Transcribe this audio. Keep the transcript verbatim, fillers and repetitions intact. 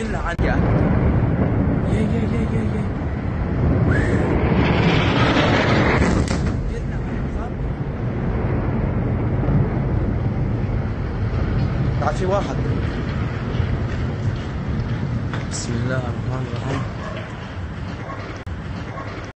لعن يا يا يا يا يا يا بعد في واحد. بسم الله الرحمن الرحيم.